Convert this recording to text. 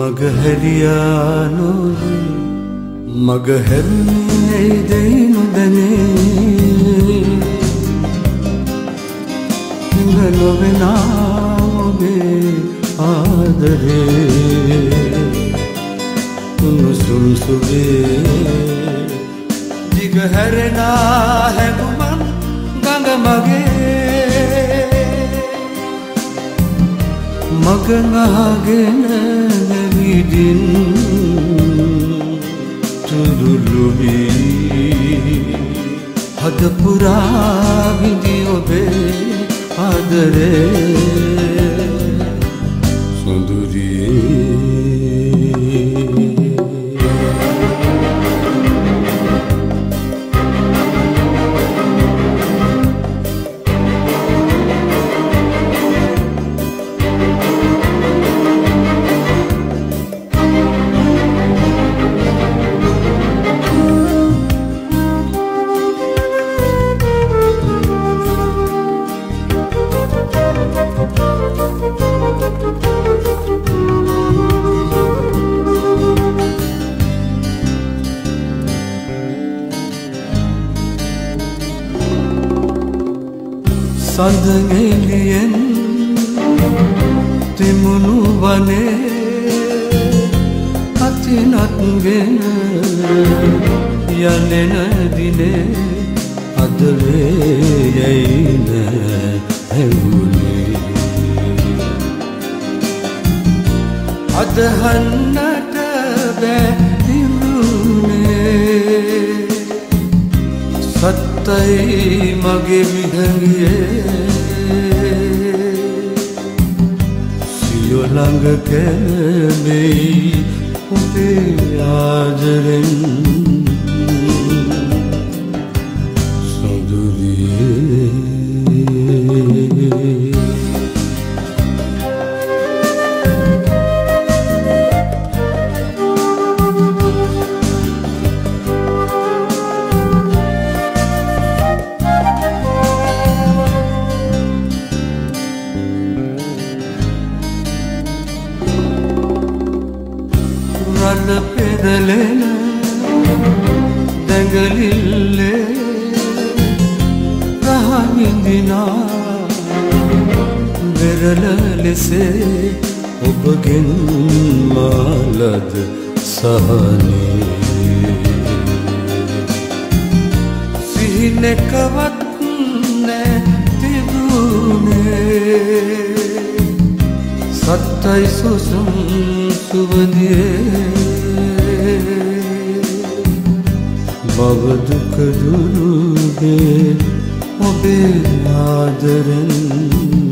මගහැරියා නොවේ මගහැරුනේ දෙයිනු දැනේ නොවෙනා ඔබේ ආදරේ උණුසුම් සුවේ දිගහැරෙනා හැඟුමන් ගඟ මගේ මග නහගෙන නැවිදින් තුරුළුවී හද පුරා විඳි ඔබේ ආදරේ සොඳුරියේ සඳගෙලියෙන් තිමුණු වනේ අතිනත්ගෙන යනෙන දිනේ අදවේ යයින හැඟුනේ අදහන්නට බැතිරුනේ සත්තයි මගේ විහඟියේ සියෝ ළඟ කැමෙයි ඔබේ ආදරෙන් සොඳුරියේ රළ පෙරලෙන දැඟලිල්ලේ රහ විඳිනා වෙරළ ලෙසේ ඔබගෙන් මාලද සහනේ සිහිනකවත් නැතිදුනේ සත්තයි සුසුම් සුවදියේ භව දුක දුරුගේ ඔබේ ආදරෙන්